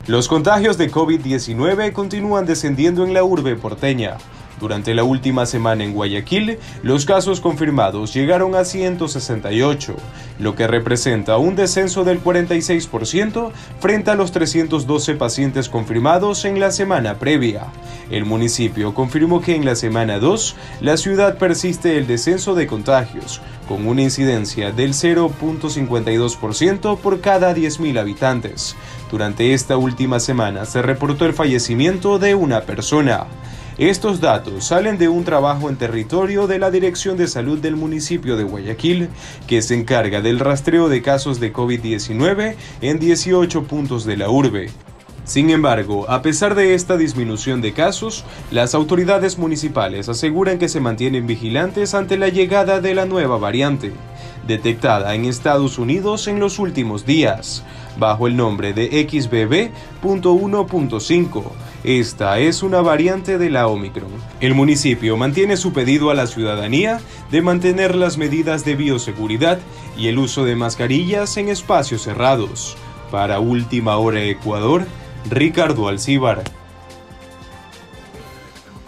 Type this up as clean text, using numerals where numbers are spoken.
Los contagios de COVID-19 continúan descendiendo en la urbe porteña. Durante la última semana en Guayaquil, los casos confirmados llegaron a 168, lo que representa un descenso del 46% frente a los 312 pacientes confirmados en la semana previa. El municipio confirmó que en la semana 2, la ciudad persiste el descenso de contagios, con una incidencia del 0.52% por cada 10.000 habitantes. Durante esta última semana se reportó el fallecimiento de una persona. Estos datos salen de un trabajo en territorio de la Dirección de Salud del municipio de Guayaquil, que se encarga del rastreo de casos de COVID-19 en 18 puntos de la urbe. Sin embargo, a pesar de esta disminución de casos, las autoridades municipales aseguran que se mantienen vigilantes ante la llegada de la nueva variante, detectada en Estados Unidos en los últimos días, bajo el nombre de XBB.1.5. Esta es una variante de la Omicron. El municipio mantiene su pedido a la ciudadanía de mantener las medidas de bioseguridad y el uso de mascarillas en espacios cerrados. Para Última Hora Ecuador, Ricardo Alcíbar.